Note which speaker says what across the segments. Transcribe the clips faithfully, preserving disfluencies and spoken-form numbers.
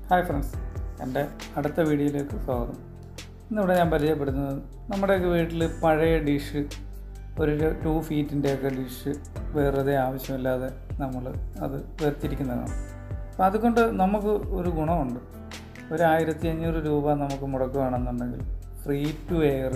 Speaker 1: Hi friends, എൻ്റെ അടുത്ത വീഡിയോയിലേക്ക് സ്വാഗതം. ഇന്നിവിടെ ഞാൻ പരിചയപ്പെടുന്നത് നമ്മുടെയൊക്കെ വീട്ടിൽ പഴയ ഡിഷ്, ഒരു ടു ഫീറ്റിൻ്റെയൊക്കെ ഡിഷ് വെറുതെ ആവശ്യമില്ലാതെ നമ്മൾ അത് വേർതിരിക്കുന്നതാണ്. അപ്പോൾ അതുകൊണ്ട് നമുക്ക് ഒരു ഗുണമുണ്ട്. ഒരു ആയിരത്തി അഞ്ഞൂറ് രൂപ നമുക്ക് മുടക്കുകയാണെന്നുണ്ടെങ്കിൽ ഫ്രീ ടു എയർ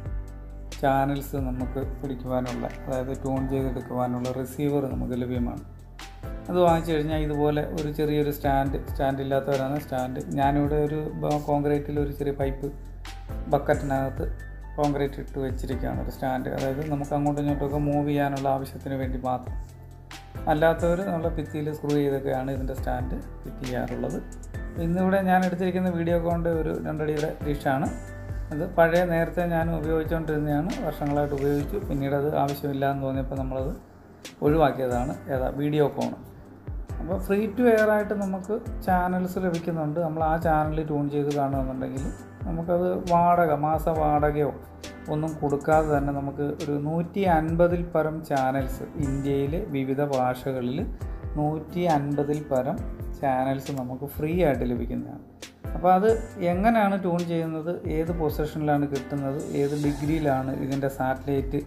Speaker 1: ചാനൽസ് നമുക്ക് പിടിക്കുവാനുള്ള, അതായത് ട്യൂൺ ചെയ്തെടുക്കുവാനുള്ള റിസീവർ നമുക്ക് ലഭ്യമാണ്. അത് വാങ്ങിച്ചു കഴിഞ്ഞാൽ ഇതുപോലെ ഒരു ചെറിയൊരു സ്റ്റാൻഡ് സ്റ്റാൻഡ് ഇല്ലാത്തവരാണ് സ്റ്റാൻഡ് ഞാനിവിടെ ഒരു കോൺക്രീറ്റിൽ ഒരു ചെറിയ പൈപ്പ് ബക്കറ്റിനകത്ത് കോൺക്രീറ്റ് ഇട്ട് വെച്ചിരിക്കുകയാണ് ഒരു സ്റ്റാൻഡ്. അതായത് നമുക്ക് അങ്ങോട്ടും ഇങ്ങോട്ടൊക്കെ മൂവ് ചെയ്യാനുള്ള ആവശ്യത്തിന് വേണ്ടി മാത്രം. അല്ലാത്തവർ നമ്മളെ ഭിത്തിയിൽ സ്ക്രൂ ചെയ്തൊക്കെയാണ് ഇതിൻ്റെ സ്റ്റാൻഡ് ഫിറ്റ് ചെയ്യാറുള്ളത്. ഇന്നിവിടെ ഞാൻ എടുത്തിരിക്കുന്ന വീഡിയോ കൊണ്ട് ഒരു രണ്ടടിയുടെ ഡിഷാണ്. അത് പഴയ നേരത്തെ ഞാൻ ഉപയോഗിച്ചുകൊണ്ടിരുന്നതാണ്, വർഷങ്ങളായിട്ട് ഉപയോഗിച്ചു. പിന്നീട് അത് ആവശ്യമില്ല എന്ന് തോന്നിയപ്പോൾ നമ്മളത് ഒഴിവാക്കിയതാണ്. ഏതാ വീഡിയോ കോൺ. അപ്പോൾ ഫ്രീ ടു എയർ ആയിട്ട് നമുക്ക് ചാനൽസ് ലഭിക്കുന്നുണ്ട്. നമ്മൾ ആ ചാനൽ ട്യൂൺ ചെയ്ത് കാണുകയെന്നുണ്ടെങ്കിൽ നമുക്കത് വാടക, മാസ വാടകയോ ഒന്നും കൊടുക്കാതെ തന്നെ നമുക്ക് ഒരു നൂറ്റി അൻപതിൽ പരം ചാനൽസ്, ഇന്ത്യയിലെ വിവിധ ഭാഷകളിൽ നൂറ്റി അൻപതിൽ പരം ചാനൽസ് നമുക്ക് ഫ്രീ ആയിട്ട് ലഭിക്കുന്നതാണ്. അപ്പോൾ അത് എങ്ങനെയാണ് ട്യൂൺ ചെയ്യുന്നത്, ഏത് പൊസിഷനിലാണ് കിട്ടുന്നത്, ഏത് ഡിഗ്രിയിലാണ് ഇതിൻ്റെ സാറ്റലൈറ്റ്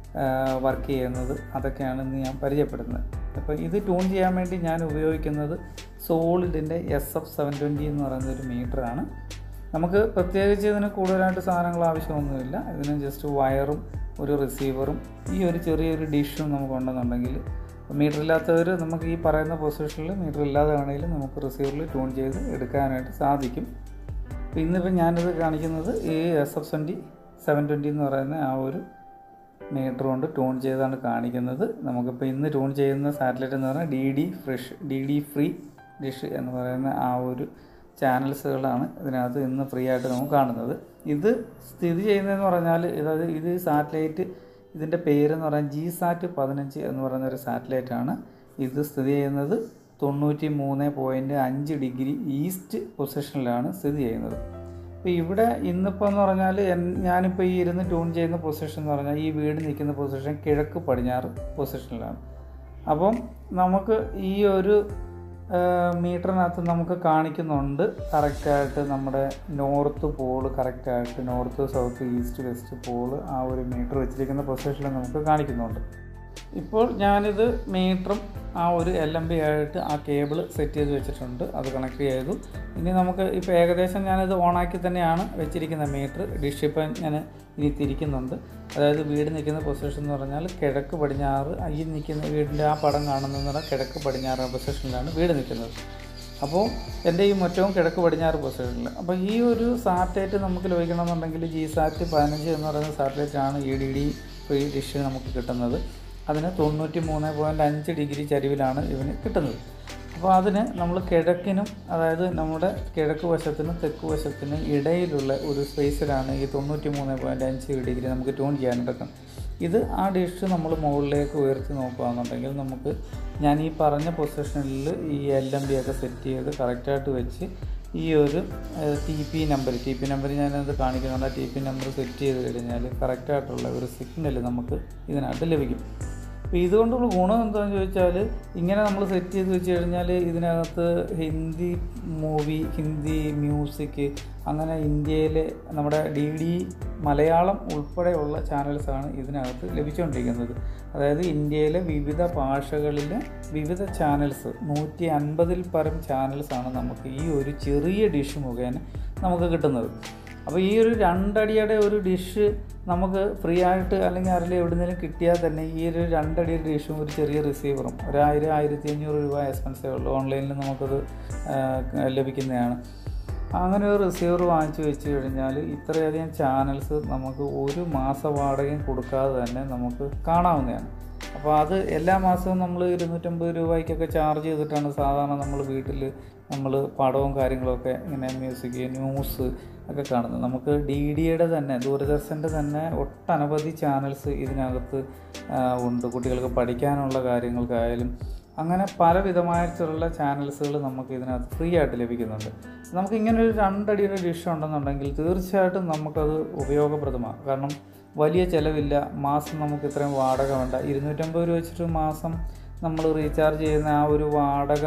Speaker 1: വർക്ക് ചെയ്യുന്നത്, അതൊക്കെയാണ് ഇന്ന് ഞാൻ പരിചയപ്പെടുന്നത്. അപ്പോൾ ഇത് ട്യൂൺ ചെയ്യാൻ വേണ്ടി ഞാൻ ഉപയോഗിക്കുന്നത് സോളിഡിൻ്റെ എസ് എഫ് സെവൻ ട്വൻറ്റി എന്ന് പറയുന്ന ഒരു മീറ്ററാണ്. നമുക്ക് പ്രത്യേകിച്ച് ഇതിന് കൂടുതലായിട്ട് സാധനങ്ങൾ ആവശ്യമൊന്നുമില്ല. ഇതിന് ജസ്റ്റ് വയറും ഒരു റിസീവറും ഈ ഒരു ചെറിയൊരു ഡിഷും നമുക്കുണ്ടെന്നുണ്ടെങ്കിൽ, മീറ്റർ ഇല്ലാത്തവർ നമുക്ക് ഈ പറയുന്ന പൊസിഷനിൽ മീറ്റർ ഇല്ലാതെ വേണമെങ്കിലും നമുക്ക് റിസീവറിൽ ട്യൂൺ ചെയ്ത് എടുക്കാനായിട്ട് സാധിക്കും. അപ്പോൾ ഇന്നിപ്പോൾ ഞാനിത് കാണിക്കുന്നത് ഈ S F twenty seven twenty എന്ന് പറയുന്ന ആ ഒരു മീറ്റർ കൊണ്ട് ട്യൂൺ ചെയ്താണ് കാണിക്കുന്നത്. നമുക്കിപ്പോൾ ഇന്ന് ട്യൂൺ ചെയ്യുന്ന സാറ്റലൈറ്റ് എന്ന് പറഞ്ഞാൽ D D fresh D D free dish എന്ന് പറയുന്ന ആ ഒരു ചാനൽസുകളാണ് ഇതിനകത്ത് ഇന്ന് ഫ്രീ ആയിട്ട് നമുക്ക് കാണുന്നത്. ഇത് സ്ഥിതി ചെയ്യുന്നതെന്ന് പറഞ്ഞാൽ, അതായത് ഇത് സാറ്റലൈറ്റ്, ഇതിൻ്റെ പേരെന്ന് പറഞ്ഞാൽ ജി സാറ്റ് പതിനഞ്ച് എന്ന് പറയുന്ന ഒരു സാറ്റലൈറ്റാണ്. ഇത് സ്ഥിതി ചെയ്യുന്നത് തൊണ്ണൂറ്റി മൂന്ന് പോയിൻറ്റ് അഞ്ച് ഡിഗ്രി ഈസ്റ്റ് പൊസിഷനിലാണ് സ്ഥിതി ചെയ്യുന്നത്. അപ്പോൾ ഇവിടെ ഇന്നിപ്പോൾ എന്ന് പറഞ്ഞാൽ ഞാനിപ്പോൾ ഈ ഇരുന്ന് ട്യൂൺ ചെയ്യുന്ന പൊസിഷൻ എന്ന് പറഞ്ഞാൽ ഈ വീട് നിൽക്കുന്ന പൊസിഷൻ കിഴക്ക് പടിഞ്ഞാറ് പൊസിഷനിലാണ്. അപ്പം നമുക്ക് ഈ ഒരു മീറ്ററിനകത്ത് നമുക്ക് കാണിക്കുന്നുണ്ട് കറക്റ്റായിട്ട് നമ്മുടെ നോർത്ത് പോള്, കറക്റ്റായിട്ട് north south east west pole ആ ഒരു മീറ്റർ വെച്ചിരിക്കുന്ന പൊസിഷനിൽ നമുക്ക് കാണിക്കുന്നുണ്ട്. ഇപ്പോൾ ഞാനിത് മീറ്ററും ആ ഒരു എൽ എം ബി ആയിട്ട് ആ കേബിൾ സെറ്റ് ചെയ്ത് വെച്ചിട്ടുണ്ട്, അത് കണക്ട് ചെയ്തു. ഇനി നമുക്ക് ഇപ്പോൾ ഏകദേശം ഞാനിത് ഓണാക്കി തന്നെയാണ് വെച്ചിരിക്കുന്ന മീറ്റർ. ഡിഷ് ഇപ്പം ഞാൻ ഇനി തിരിക്കുന്നുണ്ട്. അതായത് വീട് നിൽക്കുന്ന പൊസിഷൻ എന്ന് പറഞ്ഞാൽ കിഴക്ക് പടിഞ്ഞാറ്, ഈ നിൽക്കുന്ന വീടിൻ്റെ ആ പടം കാണുന്നതെന്ന് പറഞ്ഞാൽ കിഴക്ക് പടിഞ്ഞാറ് പൊസിഷനിലാണ് വീട് നിൽക്കുന്നത്. അപ്പോൾ എൻ്റെ ഈ മൊത്തവും കിഴക്ക് പടിഞ്ഞാറ് പൊസിഷനിൽ. അപ്പോൾ ഈ ഒരു സാറ്റലൈറ്റ് നമുക്ക് ലഭിക്കണമെന്നുണ്ടെങ്കിൽ ജി സാറ്റ് പതിനഞ്ച് എന്ന് പറയുന്ന സാറ്റലൈറ്റാണ് ഈ ഡി ഡി ഫ്രീ ഡിഷ് നമുക്ക് കിട്ടുന്നത്. അതിന് തൊണ്ണൂറ്റി മൂന്ന് പോയിൻറ്റ് അഞ്ച് ഡിഗ്രി ചരിവിലാണ് ഇവന് കിട്ടുന്നത്. അപ്പോൾ അതിന് നമ്മൾ കിഴക്കിനും, അതായത് നമ്മുടെ കിഴക്ക് വശത്തിനും തെക്ക് വശത്തിനും ഇടയിലുള്ള ഒരു സ്പേസിലാണ് ഈ തൊണ്ണൂറ്റി മൂന്ന് പോയിൻറ്റ് അഞ്ച് ഡിഗ്രി നമുക്ക് ട്യൂൺ ചെയ്യാനെടുക്കാം. ഇത് ആ ഡിഷ് നമ്മൾ മുകളിലേക്ക് ഉയർത്തി നോക്കുകയാണെന്നുണ്ടെങ്കിൽ നമുക്ക് ഞാൻ ഈ പറഞ്ഞ പൊസിഷനിൽ ഈ എൽ എം ബി ഒക്കെ സെറ്റ് ചെയ്ത് കറക്റ്റായിട്ട് വെച്ച് ഈ ഒരു T P number T P number ഞാനത് കാണിക്കുന്നുണ്ട്. ആ ടി പി നമ്പർ സെറ്റ് ചെയ്ത് കഴിഞ്ഞാൽ കറക്റ്റായിട്ടുള്ള ഒരു സിഗ്നൽ നമുക്ക് ഇതിനകത്ത് ലഭിക്കും. അപ്പോൾ ഇതുകൊണ്ടുള്ള ഗുണം എന്താണെന്ന് ചോദിച്ചാൽ, ഇങ്ങനെ നമ്മൾ സെറ്റ് ചെയ്ത് വെച്ച് കഴിഞ്ഞാൽ ഇതിനകത്ത് ഹിന്ദി മൂവി, ഹിന്ദി മ്യൂസിക്, അങ്ങനെ ഇന്ത്യയിലെ നമ്മുടെ ഡി ഡി മലയാളം ഉൾപ്പെടെയുള്ള ചാനൽസാണ് ഇതിനകത്ത് ലഭിച്ചുകൊണ്ടിരിക്കുന്നത്. അതായത് ഇന്ത്യയിലെ വിവിധ ഭാഷകളിലെ വിവിധ ചാനൽസ്, നൂറ്റി അൻപതിൽ പരം ചാനൽസാണ് നമുക്ക് ഈ ഒരു ചെറിയ ഡിഷ് മുഖേന നമുക്ക് കിട്ടുന്നത്. അപ്പോൾ ഈ ഒരു രണ്ടടിയുടെ ഒരു ഡിഷ് നമുക്ക് ഫ്രീ ആയിട്ട് അല്ലെങ്കിൽ ആരെങ്കിലും എവിടെയെങ്കിലും കിട്ടിയാൽ തന്നെ ഈ ഒരു രണ്ടടിയുടെ ഡിഷും ഒരു ചെറിയ റിസീവറും ഒരായിരം ആയിരത്തി അഞ്ഞൂറ് രൂപ എക്സ്പെൻസേ ഉള്ളൂ. ഓൺലൈനിൽ നമുക്കത് ലഭിക്കുന്നതാണ്. അങ്ങനെ ഒരു റിസീവർ വാങ്ങിച്ചു വെച്ച് കഴിഞ്ഞാൽ ഇത്രയധികം ചാനൽസ് നമുക്ക് ഒരു മാസ വാടകയും കൊടുക്കാതെ തന്നെ നമുക്ക് കാണാവുന്നതാണ്. അപ്പോൾ അത് എല്ലാ മാസവും നമ്മൾ ഇരുന്നൂറ്റമ്പത് രൂപയ്ക്കൊക്കെ ചാർജ് ചെയ്തിട്ടാണ് സാധാരണ നമ്മൾ വീട്ടിൽ നമ്മൾ പടവും കാര്യങ്ങളൊക്കെ ഇങ്ങനെ മ്യൂസിക്, ന്യൂസ് ഒക്കെ കാണുന്നത്. നമുക്ക് ഡി ഡിയുടെ തന്നെ, ദൂരദർശൻ്റെ തന്നെ ഒട്ടനവധി ചാനൽസ് ഇതിനകത്ത് ഉണ്ട്. കുട്ടികൾക്ക് പഠിക്കാനുള്ള കാര്യങ്ങൾക്കായാലും അങ്ങനെ പലവിധമായിട്ടുള്ള ചാനൽസുകൾ നമുക്ക് ഇതിനകത്ത് ഫ്രീ ആയിട്ട് ലഭിക്കുന്നുണ്ട്. നമുക്കിങ്ങനെ ഒരു രണ്ടടിയുടെ ഡിഷ് ഉണ്ടെന്നുണ്ടെങ്കിൽ തീർച്ചയായിട്ടും നമുക്കത് ഉപയോഗപ്രദമാണ്. കാരണം വലിയ ചിലവില്ല, മാസം നമുക്ക് ഇത്രയും വാടക വേണ്ട. ഇരുന്നൂറ്റമ്പത് രൂപ വെച്ചിട്ട് മാസം നമ്മൾ റീചാർജ് ചെയ്യുന്ന ആ ഒരു വാടക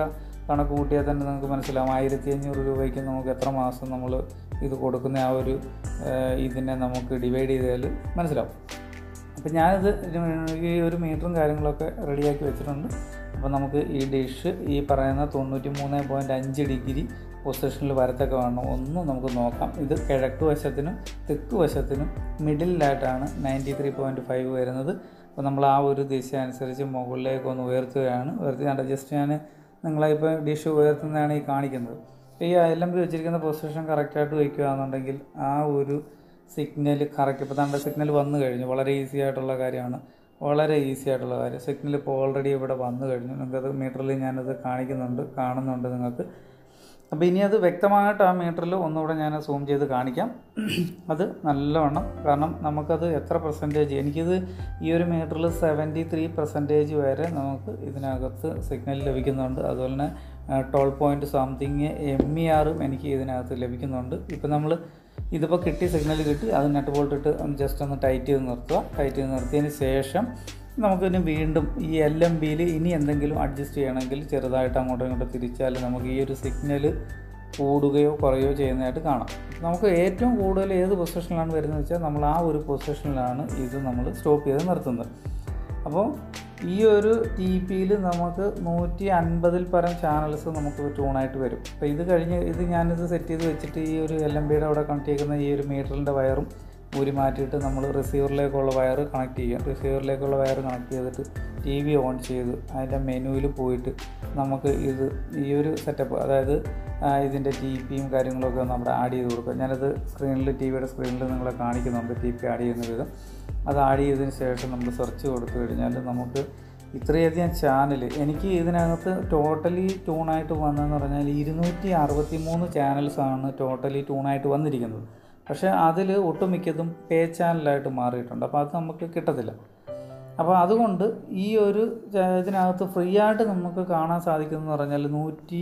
Speaker 1: കണക്ക് കൂട്ടിയാൽ തന്നെ നമുക്ക് മനസ്സിലാവും ആയിരത്തി അഞ്ഞൂറ് രൂപയ്ക്ക് നമുക്ക് എത്ര മാസം നമ്മൾ ഇത് കൊടുക്കുന്ന ആ ഒരു ഇതിനെ നമുക്ക് ഡിവൈഡ് ചെയ്താൽ മനസ്സിലാവും. അപ്പോൾ ഞാനിത് ഈ ഒരു മീറ്ററും കാര്യങ്ങളൊക്കെ റെഡിയാക്കി വെച്ചിട്ടുണ്ട്. അപ്പോൾ നമുക്ക് ഈ ഡിഷ് ഈ പറയുന്ന തൊണ്ണൂറ്റി മൂന്ന് പോയിൻറ്റ് അഞ്ച് ഡിഗ്രി പൊസിഷനിൽ വരത്തൊക്കെ വേണം ഒന്ന് നമുക്ക് നോക്കാം. ഇത് കിഴക്ക് വശത്തിനും തെക്ക് വശത്തിനും മിഡിലായിട്ടാണ് നയൻറ്റി ത്രീ പോയിൻറ്റ് ഫൈവ് വരുന്നത്. അപ്പോൾ നമ്മൾ ആ ഒരു ദിശ അനുസരിച്ച് മുകളിലേക്ക് ഒന്ന് ഉയർത്തുകയാണ്. ഉയർത്തി ജസ്റ്റ് ഞാൻ നിങ്ങളെ ഇപ്പോൾ ഡിഷ് ഉയർത്തുന്നതാണ് ഈ കാണിക്കുന്നത്. ഈ എൽ എം ബി വെച്ചിരിക്കുന്ന പൊസിഷൻ കറക്റ്റായിട്ട് വയ്ക്കുകയാണെന്നുണ്ടെങ്കിൽ ആ ഒരു സിഗ്നൽ കറക്റ്റ് ഇപ്പോൾ നമ്മുടെ സിഗ്നൽ വന്നു കഴിഞ്ഞു. വളരെ ഈസി ആയിട്ടുള്ള കാര്യമാണ്, വളരെ ഈസി ആയിട്ടുള്ള കാര്യം. സിഗ്നൽ ഇപ്പോൾ ഓൾറെഡി ഇവിടെ വന്നു കഴിഞ്ഞു. നിങ്ങൾക്കത് മീറ്ററിൽ ഞാനത് കാണിക്കുന്നുണ്ട്, കാണുന്നുണ്ട് നിങ്ങൾക്ക്. അപ്പോൾ ഇനി അത് വ്യക്തമായിട്ട് ആ മീറ്ററിൽ ഒന്നുകൂടെ ഞാൻ സൂം ചെയ്ത് കാണിക്കാം. അത് നല്ലവണ്ണം, കാരണം നമുക്കത് എത്ര പെർസെൻറ്റേജ്, എനിക്കിത് ഈ ഒരു മീറ്ററിൽ സെവൻറ്റി ത്രീ പെർസെൻറ്റേജ് വരെ നമുക്ക് ഇതിനകത്ത് സിഗ്നൽ ലഭിക്കുന്നുണ്ട്. അതുപോലെ തന്നെ twelve point something M E ആറും എനിക്ക് ഇതിനകത്ത് ലഭിക്കുന്നുണ്ട്. ഇപ്പോൾ നമ്മൾ ഇതിപ്പോൾ കിട്ടി, സിഗ്നൽ കിട്ടി, അത് നെറ്റ് ബോൾട്ട് ഇട്ട് ജസ്റ്റ് ഒന്ന് ടൈറ്റ് ചെയ്ത് നിർത്തുക. ടൈറ്റ് ചെയ്ത് നിർത്തിയതിന് ശേഷം നമുക്കിനി വീണ്ടും ഈ എൽ എം ബിയിൽ ഇനി എന്തെങ്കിലും അഡ്ജസ്റ്റ് ചെയ്യണമെങ്കിൽ ചെറുതായിട്ട് അങ്ങോട്ടും ഇങ്ങോട്ടും തിരിച്ചാൽ നമുക്ക് ഈ ഒരു സിഗ്നൽ കൂടുകയോ കുറയുകയോ ചെയ്യുന്നതായിട്ട് കാണാം. നമുക്ക് ഏറ്റവും കൂടുതൽ ഏത് പൊസിഷനിലാണ് വരുന്നത് വെച്ചാൽ നമ്മൾ ആ ഒരു പൊസിഷനിലാണ് ഇത് നമ്മൾ സ്റ്റോപ്പ് ചെയ്ത് നിർത്തുന്നത്. അപ്പോൾ ഈ ഒരു ടി പിയിൽ നമുക്ക് നൂറ്റി അൻപതിൽ പരം ചാനൽസ് നമുക്ക് ട്യൂണായിട്ട് വരും. അപ്പോൾ ഇത് കഴിഞ്ഞ് ഇത് ഞാനിത് സെറ്റ് ചെയ്ത് വെച്ചിട്ട് ഈ ഒരു എൽ എം ബിയുടെ അവിടെ കണക്ട് ചെയ്യുന്ന ഈ ഒരു മീറ്ററിൻ്റെ വയറും ഊരി മാറ്റിയിട്ട് നമ്മൾ റിസീവറിലേക്കുള്ള വയർ കണക്ട് ചെയ്യാം. റിസീവറിലേക്കുള്ള വയർ കണക്ട് ചെയ്തിട്ട് ടി വി ഓൺ ചെയ്ത് അതിൻ്റെ മെനുവിൽ പോയിട്ട് നമുക്ക് ഇത് ഈ ഒരു സെറ്റപ്പ്, അതായത് ഇതിൻ്റെ ടി പിയും കാര്യങ്ങളൊക്കെ നമ്മുടെ ആഡ് ചെയ്ത് കൊടുക്കുക. ഞാനത് സ്ക്രീനിൽ ടി വിയുടെ സ്ക്രീനിൽ നിങ്ങളെ കാണിക്കുന്നുണ്ട് ടി പി ആഡ് ചെയ്യുന്ന വിധം. അത് ആഡ് ചെയ്തതിന് ശേഷം നമ്മൾ സെർച്ച് കൊടുത്തു കഴിഞ്ഞാൽ നമുക്ക് ഇത്രയധികം ചാനൽ, എനിക്ക് ഇതിനകത്ത് ടോട്ടലി ട്യൂണായിട്ട് വന്നതെന്ന് പറഞ്ഞാൽ ഇരുന്നൂറ്റി അറുപത്തി മൂന്ന് ചാനൽസാണ് ടോട്ടലി ട്യൂണായിട്ട് വന്നിരിക്കുന്നത്. പക്ഷേ അതിൽ ഒട്ടുമിക്കതും പേ ചാനലായിട്ട് മാറിയിട്ടുണ്ട്. അപ്പോൾ അത് നമുക്ക് കിട്ടത്തില്ല. അപ്പോൾ അതുകൊണ്ട് ഈ ഒരു ഇതിനകത്ത് ഫ്രീ ആയിട്ട് നമുക്ക് കാണാൻ സാധിക്കുന്നതെന്ന് പറഞ്ഞാൽ നൂറ്റി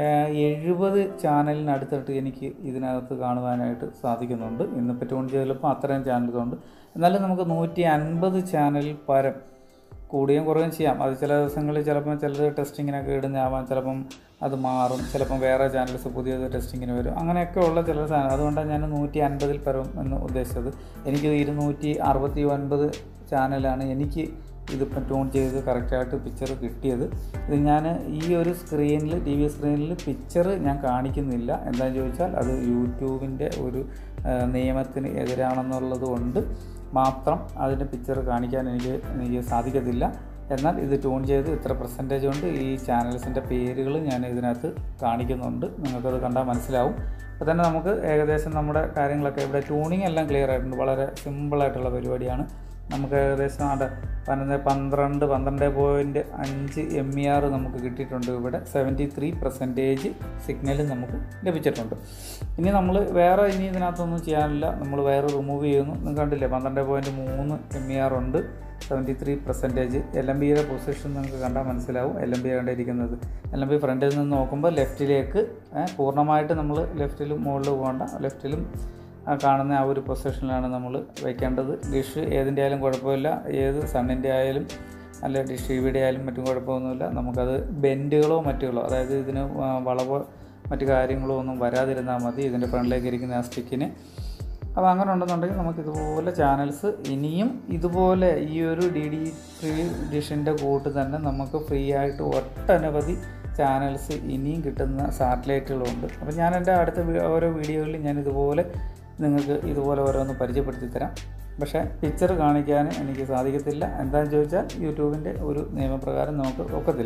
Speaker 1: എഴുപത് ചാനലിനടുത്തിട്ട് എനിക്ക് ഇതിനകത്ത് കാണുവാനായിട്ട് സാധിക്കുന്നുണ്ട്. ഇന്നിപ്പോൾ ട്യൂൺ ചെയ്തപ്പോൾ അത്രയും ചാനലുകളുണ്ട്. എന്നാലും നമുക്ക് നൂറ്റി അൻപത് ചാനലിൽ പരം കൂടുകയും കുറയുകയും ചെയ്യാം. അത് ചില ദിവസങ്ങളിൽ ചിലപ്പം ചിലത് ടെസ്റ്റിങ്ങിനൊക്കെ ഇടുന്നതാവാം, ചിലപ്പം അത് മാറും, ചിലപ്പം വേറെ ചാനൽസ് പുതിയത് ടെസ്റ്റിങ്ങിന് വരും, അങ്ങനെയൊക്കെ ഉള്ള ചില സാധനം. അതുകൊണ്ടാണ് ഞാൻ നൂറ്റി അൻപതിൽ പരം എന്ന് ഉദ്ദേശിച്ചത്. എനിക്ക് ഇരുന്നൂറ്റി അറുപത്തി ഒൻപത് ചാനലാണ് എനിക്ക് ഇതിപ്പം ട്യൂൺ ചെയ്ത് കറക്റ്റായിട്ട് പിക്ചർ കിട്ടിയത്. ഇത് ഞാൻ ഈ ഒരു സ്ക്രീനിൽ ടി വി സ്ക്രീനിൽ പിക്ചർ ഞാൻ കാണിക്കുന്നില്ല. എന്താണെന്ന് ചോദിച്ചാൽ അത് യൂട്യൂബിൻ്റെ ഒരു നിയമത്തിന് എതിരാണെന്നുള്ളത് കൊണ്ട് മാത്രം അതിൻ്റെ പിക്ചർ കാണിക്കാൻ എനിക്ക് എനിക്ക് സാധിക്കത്തില്ല. എന്നാൽ ഇത് ട്യൂൺ ചെയ്ത് ഇത്ര പെർസെൻറ്റേജ് കൊണ്ട് ഈ ചാനൽസിൻ്റെ പേരുകൾ ഞാൻ ഇതിനകത്ത് കാണിക്കുന്നുണ്ട്. നിങ്ങൾക്കത് കണ്ടാൽ മനസ്സിലാവും. അപ്പോൾ തന്നെ നമുക്ക് ഏകദേശം നമ്മുടെ കാര്യങ്ങളൊക്കെ ഇവിടെ ട്യൂണിങ് എല്ലാം ക്ലിയർ ആയിട്ടുണ്ട്. വളരെ സിമ്പിളായിട്ടുള്ള പരിപാടിയാണ്. നമുക്ക് ഏകദേശം അവിടെ പതിനൊന്ന് പന്ത്രണ്ട് പന്ത്രണ്ട് പോയിൻറ്റ് അഞ്ച് എം ഇ ആർ നമുക്ക് കിട്ടിയിട്ടുണ്ട്. ഇവിടെ സെവൻറ്റി ത്രീ പെർസെൻറ്റേജ് സിഗ്നൽ നമുക്ക് ലഭിച്ചിട്ടുണ്ട്. ഇനി നമ്മൾ വേറെ ഇനി ഇതിനകത്തൊന്നും ചെയ്യാനില്ല. നമ്മൾ വയർ റിമൂവ് ചെയ്യുന്നു. നിങ്ങൾ കണ്ടില്ലേ, പന്ത്രണ്ട് പോയിൻറ്റ് മൂന്ന് എം ഇ ആർ ഉണ്ട്, seventy three percentage. L M ബിയുടെ പൊസിഷൻ നിങ്ങൾക്ക് കണ്ടാൽ മനസ്സിലാവും. എൽ എം ബി കണ്ടിരിക്കുന്നത് എൽ എം ബി ഫ്രണ്ടിൽ നിന്ന് നോക്കുമ്പോൾ ലെഫ്റ്റിലേക്ക് പൂർണ്ണമായിട്ട് നമ്മൾ ലെഫ്റ്റിലും മുകളിൽ പോകേണ്ട, ലെഫ്റ്റിലും കാണുന്ന ആ ഒരു പൊസിഷനിലാണ് നമ്മൾ വയ്ക്കേണ്ടത്. ഡിഷ് ഏതിൻ്റെ ആയാലും കുഴപ്പമില്ല, ഏത് സണ്ണിൻ്റെ ആയാലും അല്ല ഡിഷ് ടി വിയുടെ ആയാലും മറ്റും കുഴപ്പമൊന്നുമില്ല. നമുക്കത് ബെൻഡുകളോ മറ്റുകളോ, അതായത് ഇതിന് വളവോ മറ്റു കാര്യങ്ങളോ ഒന്നും വരാതിരുന്നാൽ മതി ഇതിൻ്റെ ഫ്രണ്ടിലേക്ക് ഇരിക്കുന്ന ആ സ്റ്റിക്കിന്. അപ്പോൾ അങ്ങനെ ഉണ്ടെന്നുണ്ടെങ്കിൽ നമുക്കിതുപോലെ ചാനൽസ് ഇനിയും ഇതുപോലെ ഈ ഒരു ഡി ഡി ത്രീ ഡിഷിൻ്റെ കൂട്ട് തന്നെ നമുക്ക് ഫ്രീ ആയിട്ട് ഒട്ടനവധി ചാനൽസ് ഇനിയും കിട്ടുന്ന സാറ്റലൈറ്റുകളുണ്ട്. അപ്പോൾ ഞാൻ എൻ്റെ അടുത്ത ഓരോ വീഡിയോകളിൽ ഞാൻ ഇതുപോലെ നിങ്ങൾക്ക് ഇതുപോലെ ഓരോന്ന് പരിചയപ്പെടുത്തി തരാം. പക്ഷേ പിക്ചർ കാണിക്കാൻ എനിക്ക് സാധിക്കത്തില്ല. എന്താണെന്ന് ചോദിച്ചാൽ യൂട്യൂബിൻ്റെ ഒരു നിയമപ്രകാരം നമുക്ക് ഒക്കത്തില്ല.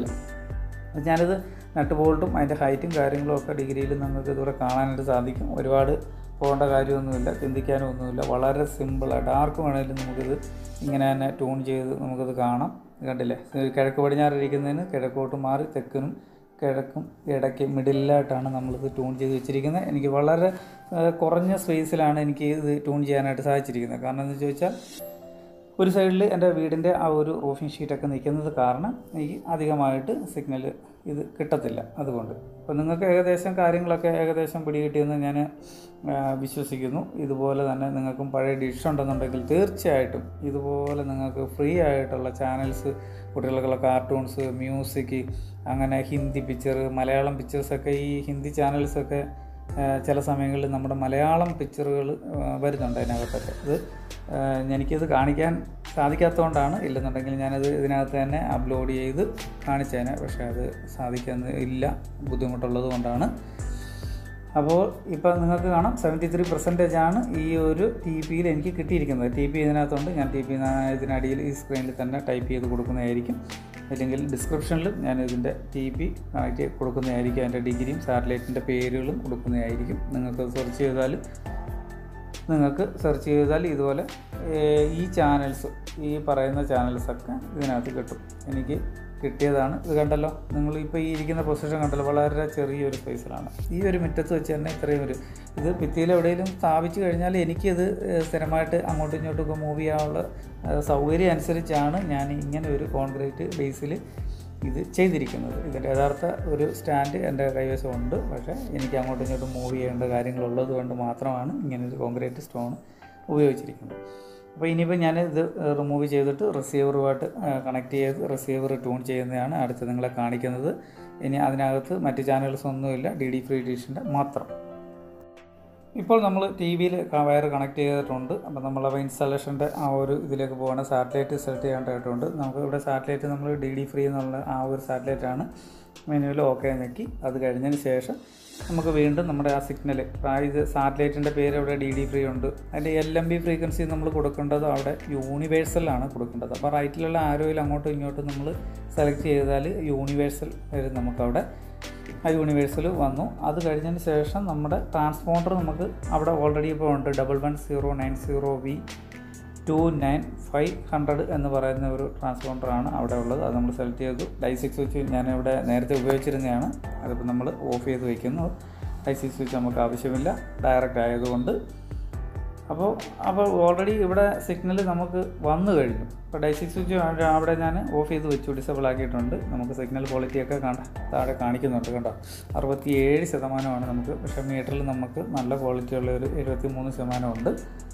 Speaker 1: ഞാനിത് നട്ട് ബോൾട്ടും അതിൻ്റെ ഹൈറ്റും കാര്യങ്ങളും ഒക്കെ ഡിഗ്രിയിൽ നമുക്ക് ഇതുവരെ കാണാനായിട്ട് സാധിക്കും. ഒരുപാട് പോകേണ്ട കാര്യമൊന്നുമില്ല, ചിന്തിക്കാനും ഒന്നുമില്ല. വളരെ സിമ്പിളായിട്ട് ആർക്ക് വേണമെങ്കിലും നമുക്കിത് ഇങ്ങനെ തന്നെ ട്യൂൺ ചെയ്ത് നമുക്കിത് കാണാം. കണ്ടില്ലേ, കിഴക്ക് പടിഞ്ഞാറിരിക്കുന്നതിന് കിഴക്കോട്ട് മാറി തെക്കിനും കിഴക്കും ഇടയ്ക്ക് മിഡിലായിട്ടാണ് നമ്മളിത് ട്യൂൺ ചെയ്ത് വെച്ചിരിക്കുന്നത്. എനിക്ക് വളരെ കുറഞ്ഞ സ്പേസിലാണ് എനിക്ക് ഇത് ട്യൂൺ ചെയ്യാനായിട്ട് സാധിച്ചിരിക്കുന്നത്. കാരണം എന്താണെന്ന് ചോദിച്ചാൽ ഒരു സൈഡിൽ എൻ്റെ വീടിൻ്റെ ആ ഒരു റൂഫിംഗ് ഷീറ്റൊക്കെ നിൽക്കുന്നത് കാരണം എനിക്ക് അധികമായിട്ട് സിഗ്നൽ ഇത് കിട്ടത്തില്ല. അതുകൊണ്ട് അപ്പോൾ നിങ്ങൾക്ക് ഏകദേശം കാര്യങ്ങളൊക്കെ ഏകദേശം പിടികിട്ടിയെന്ന് ഞാൻ വിശ്വസിക്കുന്നു. ഇതുപോലെ തന്നെ നിങ്ങൾക്കും പഴയ ഡിഷ് ഉണ്ടെന്നുണ്ടെങ്കിൽ തീർച്ചയായിട്ടും ഇതുപോലെ നിങ്ങൾക്ക് ഫ്രീ ആയിട്ടുള്ള ചാനൽസ്, കുട്ടികൾക്കുള്ള കാർട്ടൂൺസ്, മ്യൂസിക്, അങ്ങനെ ഹിന്ദി പിക്ചർ, മലയാളം പിക്ചേഴ്സൊക്കെ ഈ ഹിന്ദി ചാനൽസൊക്കെ ചില സമയങ്ങളിൽ നമ്മുടെ മലയാളം പിക്ചറുകൾ വരുന്നുണ്ട് അതിനകത്തൊക്കെ. ഇത് എനിക്കിത് കാണിക്കാൻ സാധിക്കാത്തതുകൊണ്ടാണ്, ഇല്ലെന്നുണ്ടെങ്കിൽ ഞാനത് ഇതിനകത്ത് തന്നെ അപ്ലോഡ് ചെയ്ത് കാണിച്ചേനെ. പക്ഷേ അത് സാധിക്കാൻ ഇല്ല, ബുദ്ധിമുട്ടുള്ളത് കൊണ്ടാണ്. അപ്പോൾ ഇപ്പോൾ നിങ്ങൾക്ക് കാണാം സെവൻറ്റി ത്രീ പെർസെൻറ്റേജ് ആണ് ഈ ഒരു ടി പിയിൽ എനിക്ക് കിട്ടിയിരിക്കുന്നത്. ടി പി ഇതിനകത്തുണ്ട്. ഞാൻ ടി പി ഇതിനടിയിൽ ഈ സ്ക്രീനിൽ തന്നെ ടൈപ്പ് ചെയ്ത് കൊടുക്കുന്നതായിരിക്കും. അല്ലെങ്കിൽ ഡിസ്ക്രിപ്ഷനിലും ഞാൻ ഇതിൻ്റെ ടി പി കണക്റ്റ് കൊടുക്കുന്നതായിരിക്കും. അതിൻ്റെ ഡിഗ്രിയും സാറ്റലൈറ്റിൻ്റെ പേരുകളും കൊടുക്കുന്നതായിരിക്കും. നിങ്ങൾക്ക് സെർച്ച് ചെയ്താൽ നിങ്ങൾക്ക് സെർച്ച് ചെയ്താൽ ഇതുപോലെ ഈ ചാനൽസ്, ഈ പറയുന്ന ചാനൽസൊക്കെ ഇതിനകത്ത് കിട്ടും. എനിക്ക് കിട്ടിയതാണ്. ഇത് കണ്ടല്ലോ, നിങ്ങളിപ്പോൾ ഈ ഇരിക്കുന്ന പൊസിഷൻ കണ്ടല്ലോ, വളരെ ചെറിയൊരു സ്പേസിലാണ്. ഈ ഒരു മുറ്റത്ത് വെച്ച് തന്നെ ഇത്രയും ഒരു ഇത് ഭിത്തിയിൽ എവിടെയെങ്കിലും സ്ഥാപിച്ചു കഴിഞ്ഞാൽ എനിക്കിത് സ്ഥിരമായിട്ട് അങ്ങോട്ടും ഇങ്ങോട്ടുമൊക്കെ മൂവ് ചെയ്യാനുള്ള സൗകര്യം അനുസരിച്ചാണ് ഞാൻ ഇങ്ങനെ ഒരു കോൺക്രീറ്റ് ബേസിൽ ഇത് ചെയ്തിരിക്കുന്നത്. ഇതിൻ്റെ യഥാർത്ഥ ഒരു സ്റ്റാൻഡ് എൻ്റെ കൈവശമുണ്ട്. പക്ഷേ എനിക്ക് അങ്ങോട്ടും ഇങ്ങോട്ടും മൂവ് ചെയ്യേണ്ട കാര്യങ്ങളുള്ളത് കൊണ്ട് മാത്രമാണ് ഇങ്ങനൊരു കോൺക്രീറ്റ് സ്റ്റോൺ ഉപയോഗിച്ചിരിക്കുന്നത്. അപ്പോൾ ഇനിയിപ്പോൾ ഞാൻ ഇത് റിമൂവ് ചെയ്തിട്ട് റിസീവറുമായിട്ട് കണക്ട് ചെയ്ത് റിസീവർ ട്യൂൺ ചെയ്യുന്നതാണ് അടുത്ത് നിങ്ങളെ കാണിക്കുന്നത്. ഇനി അതിനകത്ത് മറ്റ് ചാനൽസ് ഒന്നുമില്ല, ഡി ഡി ഫ്രീ ഡിഷിൻ്റെ മാത്രം. ഇപ്പോൾ നമ്മൾ ടി വിയിൽ വയർ കണക്ട് ചെയ്തിട്ടുണ്ട്. അപ്പോൾ നമ്മളപ്പോൾ ഇൻസ്റ്റാളേഷൻ്റെ ആ ഒരു ഇതിലേക്ക് പോകണം. സാറ്റലൈറ്റ് സെലക്ട് ചെയ്യേണ്ടതായിട്ടുണ്ട്. നമുക്ക് ഇവിടെ സാറ്റലൈറ്റ് നമ്മൾ ഡി ഡി ഫ്രീ എന്നുള്ള ആ ഒരു സാറ്റലൈറ്റാണ്. മെനുവിൽ ഓക്കെ ഞെക്കി അത് കഴിഞ്ഞതിന് ശേഷം നമുക്ക് വീണ്ടും നമ്മുടെ ആ സിഗ്നൽ, ഇത് സാറ്റലൈറ്റിൻ്റെ പേര് അവിടെ ഡി ഡി ഫ്രീ ഉണ്ട്. അതിൻ്റെ എൽ എം ബി ഫ്രീക്വൻസി നമ്മൾ കൊടുക്കേണ്ടത് അവിടെ യൂണിവേഴ്സലാണ് കൊടുക്കേണ്ടത്. അപ്പോൾ റൈറ്റിലുള്ള ആരോയിൽ അങ്ങോട്ടും ഇങ്ങോട്ടും നമ്മൾ സെലക്ട് ചെയ്താൽ യൂണിവേഴ്സൽ വരും. നമുക്കവിടെ ആ യൂണിവേഴ്സൽ വന്നു. അത് കഴിഞ്ഞതിന് ശേഷം നമ്മുടെ ട്രാൻസ്പോണ്ടർ നമുക്ക് അവിടെ ഓൾറെഡി ഇപ്പോൾ ഉണ്ട്. Double one zero nine zero V two nine five hundred എന്ന് പറയുന്ന ഒരു ട്രാൻസ്പോണ്ടറാണ് അവിടെ ഉള്ളത്. അത് നമ്മൾ സെലക്ട് ചെയ്തു. ഡൈ സിക്സ് സ്വിച്ച് ഞാനിവിടെ നേരത്തെ ഉപയോഗിച്ചിരുന്നതാണ്. അതിപ്പോൾ നമ്മൾ ഓഫ് ചെയ്ത് വയ്ക്കുന്നു. ഡൈ സിക്സ് സ്വിച്ച് നമുക്ക് ആവശ്യമില്ല, ഡയറക്റ്റ് ആയതുകൊണ്ട്. അപ്പോൾ അപ്പോൾ ഓൾറെഡി ഇവിടെ സിഗ്നൽ നമുക്ക് വന്നു കഴിഞ്ഞു. ഇപ്പോൾ ഡൈ സിക്സ് സ്വിച്ച് അവിടെ ഞാൻ ഓഫ് ചെയ്ത് വെച്ചു, ഡിസേബിൾ ആക്കിയിട്ടുണ്ട്. നമുക്ക് സിഗ്നൽ ക്വാളിറ്റിയൊക്കെ കണ്ട താഴെ കാണിക്കുന്നുണ്ട് കേട്ടോ. അറുപത്തി ഏഴ് ശതമാനമാണ് നമുക്ക്. പക്ഷേ മീറ്ററിൽ നമുക്ക് നല്ല ക്വാളിറ്റിയുള്ള ഒരു എഴുപത്തി മൂന്ന് ശതമാനമുണ്ട്.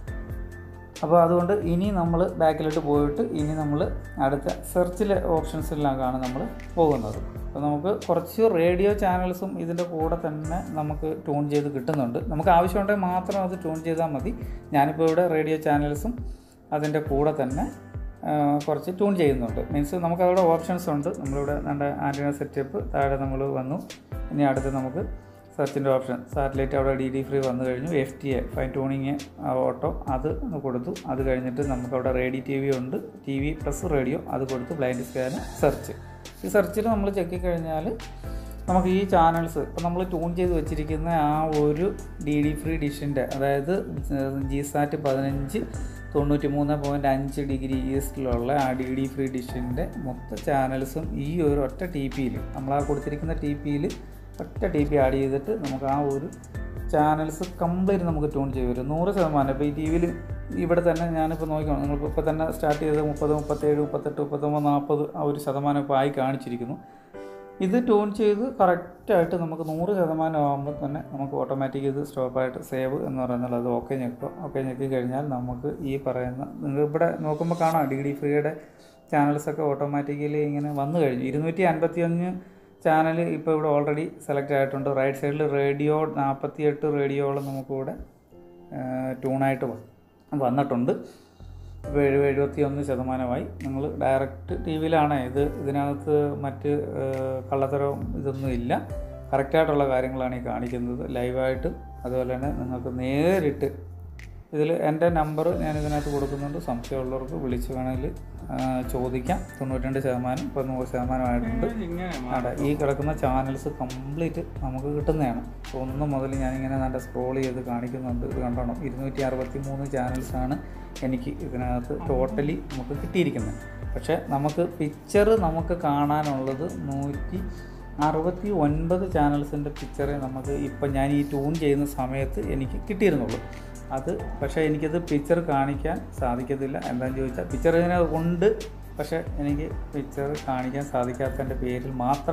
Speaker 1: അപ്പോൾ അതുകൊണ്ട് ഇനി നമ്മൾ ബാക്കിലോട്ട് പോയിട്ട് ഇനി നമ്മൾ അടുത്ത സെർച്ചിലെ ഓപ്ഷൻസിലാണ് നമ്മൾ പോകുന്നത്. അപ്പോൾ നമുക്ക് കുറച്ച് റേഡിയോ ചാനൽസും ഇതിൻ്റെ കൂടെ തന്നെ നമുക്ക് ട്യൂൺ ചെയ്ത് കിട്ടുന്നുണ്ട്. നമുക്ക് ആവശ്യമുണ്ടെങ്കിൽ മാത്രം അത് ട്യൂൺ ചെയ്താൽ മതി. ഞാനിപ്പോൾ ഇവിടെ റേഡിയോ ചാനൽസും അതിൻ്റെ കൂടെ തന്നെ കുറച്ച് ട്യൂൺ ചെയ്യുന്നുണ്ട്. മീൻസ് നമുക്കവിടെ ഓപ്ഷൻസ് ഉണ്ട്. നമ്മളിവിടെ നമ്മുടെ ആൻറ്റിന സെറ്റപ്പ് താഴെ നമ്മൾ വന്നു. ഇനി അടുത്ത് നമുക്ക് സെർച്ചിൻ്റെ ഓപ്ഷൻ, സാറ്റലൈറ്റ് അവിടെ ഡി ഡി ഫ്രീ വന്നു കഴിഞ്ഞു. F T A fine tuning auto അത് കൊടുത്തു. അത് കഴിഞ്ഞിട്ട് നമുക്കവിടെ റേഡിയോ ടി വി ഉണ്ട്, ടി വി പ്ലസ് റേഡിയോ അത് കൊടുത്തു. Blind scan, search. ഈ സെർച്ചിൽ നമ്മൾ ചെക്ക് കഴിഞ്ഞാൽ നമുക്ക് ഈ ചാനൽസ് ഇപ്പോൾ നമ്മൾ ട്യൂൺ ചെയ്ത് വെച്ചിരിക്കുന്ന ആ ഒരു ഡി ഡി ഫ്രീ ഡിഷിൻ്റെ, അതായത് ജിസാറ്റ് പതിനഞ്ച് തൊണ്ണൂറ്റി മൂന്ന് പോയിൻറ്റ് അഞ്ച് ഡിഗ്രി ഈസ്റ്റിലുള്ള ആ ഡി ഡി ഫ്രീ ഡിഷിൻ്റെ മൊത്തം ചാനൽസും ഈ ഒരു ഒറ്റ ടി പിയിൽ, നമ്മളാ കൊടുത്തിരിക്കുന്ന ടി പിയിൽ ഒറ്റ ടി പി ആഡ് ചെയ്തിട്ട് നമുക്ക് ആ ഒരു ചാനൽസ് കംപ്ലീറ്റ് നമുക്ക് ട്യൂൺ ചെയ്ത് വരും. നൂറ് ശതമാനം. ഇപ്പോൾ ഈ ടി വിയിൽ ഇവിടെ തന്നെ ഞാനിപ്പോൾ നോക്കണം, നിങ്ങൾക്ക് ഇപ്പോൾ തന്നെ സ്റ്റാർട്ട് ചെയ്ത് മുപ്പത് മുപ്പത്തേഴ് മുപ്പത്തെട്ട് മുപ്പത്തൊമ്പത് നാൽപ്പത് ആ ഒരു ശതമാനം ഇപ്പോൾ ആയി കാണിച്ചിരിക്കുന്നു. ഇത് ട്യൂൺ ചെയ്ത് കറക്റ്റായിട്ട് നമുക്ക് നൂറ് ശതമാനം ആകുമ്പോൾ തന്നെ നമുക്ക് ഓട്ടോമാറ്റിക് ഇത് സ്റ്റോപ്പായിട്ട് സേവ് എന്ന് പറയുന്നത് അത് ഓക്കെ ഞെക്കുക. ഓക്കെ ഞെക്കി കഴിഞ്ഞാൽ നമുക്ക് ഈ പറയുന്ന നിങ്ങൾ ഇവിടെ നോക്കുമ്പോൾ കാണാം ഡി ഡി ഫ്രീയുടെ ചാനൽസൊക്കെ ഓട്ടോമാറ്റിക്കലി ഇങ്ങനെ വന്നു കഴിഞ്ഞു. ഇരുന്നൂറ്റി അൻപത്തി അഞ്ച് ചാനൽ ഇപ്പോൾ ഇവിടെ ഓൾറെഡി സെലക്ട് ആയിട്ടുണ്ട്. റൈറ്റ് സൈഡിൽ റേഡിയോ നാൽപ്പത്തി എട്ട് റേഡിയോളം നമുക്കിവിടെ ട്യൂണായിട്ട് വന്നിട്ടുണ്ട്. ഇപ്പോൾ എഴുപത് എഴുപത്തി ഒന്ന് ശതമാനമായി. നിങ്ങൾ ഡയറക്റ്റ് ടി വിയിലാണ് ഇത്. ഇതിനകത്ത് മറ്റ് കള്ളത്തരവും ഇതൊന്നും ഇല്ല. കറക്റ്റായിട്ടുള്ള കാര്യങ്ങളാണ് ഈ കാണിക്കുന്നത് ലൈവായിട്ട്. അതുപോലെ തന്നെ നിങ്ങൾക്ക് നേരിട്ട് ഇതിൽ എൻ്റെ നമ്പർ ഞാൻ ഇതിനകത്ത് കൊടുക്കുന്നുണ്ട്. സംശയമുള്ളവർക്ക് വിളിച്ച് വേണമെങ്കിൽ ചോദിക്കാം. തൊണ്ണൂറ്റി രണ്ട് ശതമാനം ഇപ്പോൾ നൂറ് ശതമാനമായിട്ടുണ്ട്. അവിടെ ഈ കിടക്കുന്ന ചാനൽസ് കംപ്ലീറ്റ് നമുക്ക് കിട്ടുന്നതാണ്. അപ്പോൾ ഒന്ന് മുതൽ ഞാനിങ്ങനെ നല്ല സ്ക്രോൾ ചെയ്ത് കാണിക്കുന്നുണ്ട്. ഇത് കണ്ടോണം, ഇരുന്നൂറ്റി അറുപത്തി മൂന്ന് ചാനൽസാണ് എനിക്ക് ഇതിനകത്ത് ടോട്ടലി നമുക്ക് കിട്ടിയിരിക്കുന്നത്. പക്ഷേ നമുക്ക് പിക്ചർ നമുക്ക് കാണാനുള്ളത് നൂറ്റി അറുപത്തി ഒൻപത് ചാനൽസിൻ്റെ പിക്ചറെ നമുക്ക് ഇപ്പം ഞാൻ ഈ ട്യൂൺ ചെയ്യുന്ന സമയത്ത് എനിക്ക് കിട്ടിയിരുന്നുള്ളൂ. അത് പക്ഷേ എനിക്കത് പിക്ചർ കാണിക്കാൻ സാധിക്കത്തില്ല. എന്താണെന്ന് ചോദിച്ചാൽ പിക്ചർ ഇതിനെ ഉണ്ട്, പക്ഷേ എനിക്ക് പിക്ചർ കാണിക്കാൻ സാധിക്കാത്തതിൻ്റെ പേരിൽ മാത്രം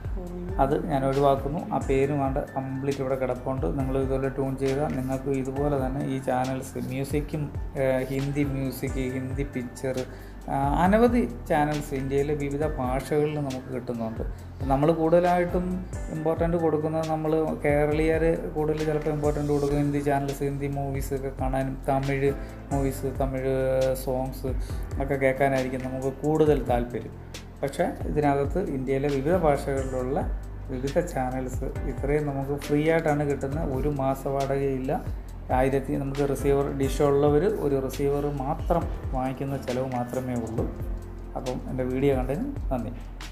Speaker 1: അത് ഞാൻ ഒഴിവാക്കുന്നു. ആ പേര് വേണ്ട, കംപ്ലീറ്റ് ഇവിടെ കിടപ്പുണ്ട്. നിങ്ങൾ ഇതുപോലെ ട്യൂൺ ചെയ്താൽ നിങ്ങൾക്ക് ഇതുപോലെ തന്നെ ഈ ചാനൽസ്, മ്യൂസിക്കും, ഹിന്ദി മ്യൂസിക്, ഹിന്ദി പിക്ചർ, അനവധി ചാനൽസ് ഇന്ത്യയിലെ വിവിധ ഭാഷകളിൽ നമുക്ക് കിട്ടുന്നുണ്ട്. നമ്മൾ കൂടുതലായിട്ടും ഇമ്പോർട്ടൻ്റ് കൊടുക്കുന്നത്, നമ്മൾ കേരളീയർ കൂടുതൽ ചിലപ്പോൾ ഇമ്പോർട്ടൻ്റ് കൊടുക്കും ഹിന്ദി ചാനൽസ്, ഹിന്ദി മൂവീസ് ഒക്കെ കാണാനും തമിഴ് മൂവീസ്, തമിഴ് സോങ്സ് ഒക്കെ കേൾക്കാനായിരിക്കും നമുക്ക് കൂടുതൽ താല്പര്യം. പക്ഷേ ഇതിനകത്ത് ഇന്ത്യയിലെ വിവിധ ഭാഷകളിലുള്ള വിവിധ ചാനൽസ് ഇത്രയും നമുക്ക് ഫ്രീ ആയിട്ടാണ് കിട്ടുന്നത്. ഒരു മാസ വാടകയില്ല. ആയിരത്തി നമുക്ക് റിസീവർ ഡിഷ് ഉള്ളവർ ഒരു റിസീവർ മാത്രം വാങ്ങിക്കുന്ന ചിലവ് മാത്രമേ ഉള്ളൂ. അപ്പം എൻ്റെ വീഡിയോ കണ്ടതിന് നന്ദി.